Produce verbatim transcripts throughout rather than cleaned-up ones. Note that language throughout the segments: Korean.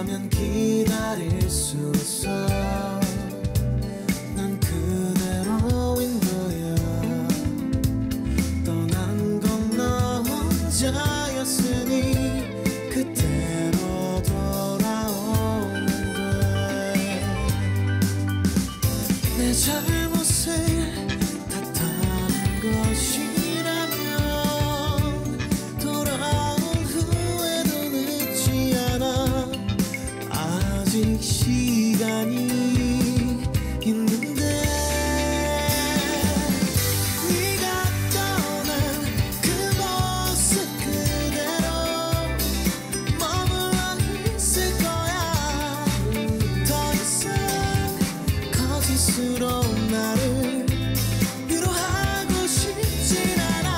그렇다면 기다릴 수 있어. 난 그대로인 거야. 떠난 건 너 혼자였으니 그대로 돌아오면 돼. 내 잘못을 탓하는 것이라면 돌아온 후에도 늦지 않아. 아직 시간이 있는데. 네가 떠난 그 모습 그대로 머물러 있을 거야. 더 이상 거짓으로 나를 위로하고 싶진 않아.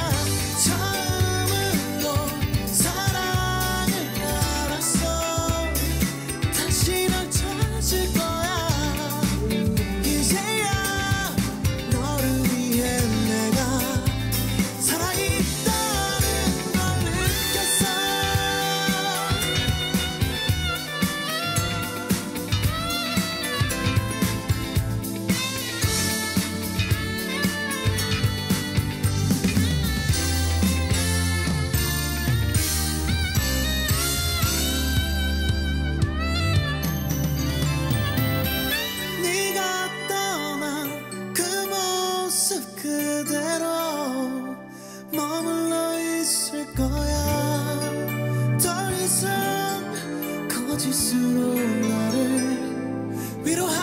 처음으로 사랑을 알았어. 다시 널 찾을 거야. 이제야 너를 위해 내가 살아있다는 걸 느꼈어. 네가 떠난 그 모습 그대로 머물러 있을 거야. 더 이상 거짓으로 나를 위로하